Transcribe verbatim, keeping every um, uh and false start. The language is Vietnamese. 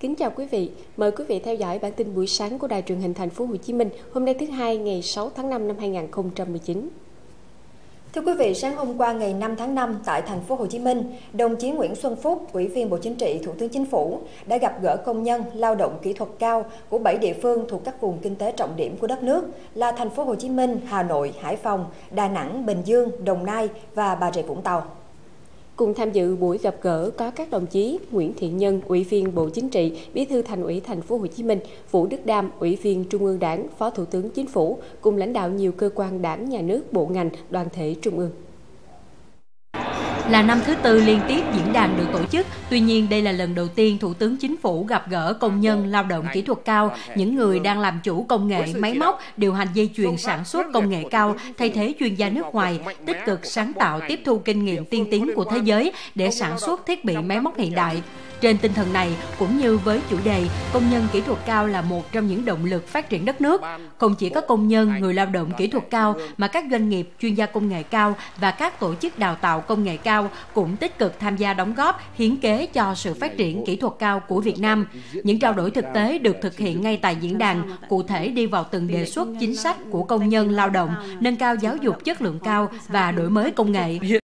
Kính chào quý vị, mời quý vị theo dõi bản tin buổi sáng của Đài Truyền hình Thành phố Hồ Chí Minh hôm nay thứ hai ngày sáu tháng năm năm hai nghìn không trăm mười chín. Thưa quý vị, sáng hôm qua ngày năm tháng năm tại Thành phố Hồ Chí Minh, đồng chí Nguyễn Xuân Phúc, Ủy viên Bộ Chính trị, Thủ tướng Chính phủ đã gặp gỡ công nhân lao động kỹ thuật cao của bảy địa phương thuộc các vùng kinh tế trọng điểm của đất nước là Thành phố Hồ Chí Minh, Hà Nội, Hải Phòng, Đà Nẵng, Bình Dương, Đồng Nai và Bà Rịa Vũng Tàu. Cùng tham dự buổi gặp gỡ có các đồng chí Nguyễn Thiện Nhân, Ủy viên Bộ Chính trị, Bí thư Thành ủy Thành phố Hồ Chí Minh, Vũ Đức Đam, Ủy viên Trung ương Đảng, Phó Thủ tướng Chính phủ, cùng lãnh đạo nhiều cơ quan đảng, nhà nước, bộ ngành, đoàn thể trung ương. Là năm thứ tư liên tiếp diễn đàn được tổ chức, tuy nhiên đây là lần đầu tiên Thủ tướng Chính phủ gặp gỡ công nhân lao động kỹ thuật cao, những người đang làm chủ công nghệ, máy móc, điều hành dây chuyền sản xuất công nghệ cao, thay thế chuyên gia nước ngoài, tích cực sáng tạo tiếp thu kinh nghiệm tiên tiến của thế giới để sản xuất thiết bị máy móc hiện đại. Trên tinh thần này, cũng như với chủ đề công nhân kỹ thuật cao là một trong những động lực phát triển đất nước, không chỉ có công nhân, người lao động kỹ thuật cao mà các doanh nghiệp, chuyên gia công nghệ cao và các tổ chức đào tạo công nghệ cao cũng tích cực tham gia đóng góp, hiến kế cho sự phát triển kỹ thuật cao của Việt Nam. Những trao đổi thực tế được thực hiện ngay tại diễn đàn, cụ thể đi vào từng đề xuất chính sách của công nhân lao động, nâng cao giáo dục chất lượng cao và đổi mới công nghệ.